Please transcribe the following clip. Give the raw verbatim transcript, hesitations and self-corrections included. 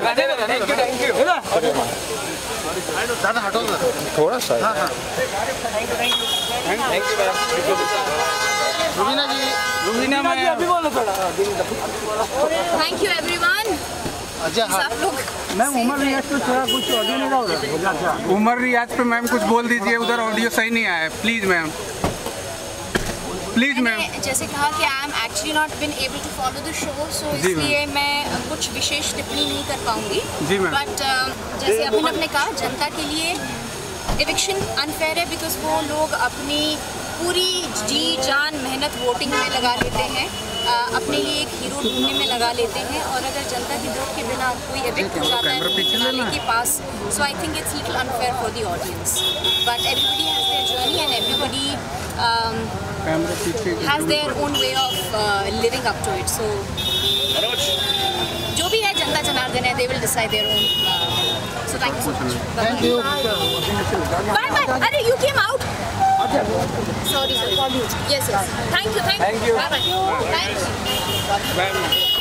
दादा हटो थोड़ा सा। हाँ हाँ थैंक यू रुबीना जी। रुबीना मैं अभी बोलो थोड़ा। Thank you everyone. सब लोग मैम उमर रियाज पे थोड़ा कुछ ऑडियो नहीं रहा होगा। उमर रियाज पे मैम कुछ बोल दीजिए, उधर ऑडियो सही नहीं आया है, प्लीज मैम प्लीज मैम। जैसे कहा कि I am actually not been able to follow the show, so इसलिए मैं कुछ विशेष टिप्पणी नहीं कर पाऊंगी। जी मैम। बट जैसे अभिनव ने कहा, जनता के लिए इविक्शन अनफेयर है बिकॉज वो लोग अपनी पूरी जी जान मेहनत वोटिंग में लगा लेते हैं, अपने लिए एक हीरो ढूंढने में लगा लेते हैं, और अगर जनता की वोट के बिना कोई इविक्ट हो जाता है नाले के पास, so I think it's little unfair for the audience. But everybody has their journey and everybody has their own way of living up to it. So जो भी है जनता जनार्दन है, they will decide their own. So thank you so much. Thank you. Bye bye. अरे you came out. Sorry, sir. Yes, yes. Thank you, thank you. Bye bye. Thank you. Bye.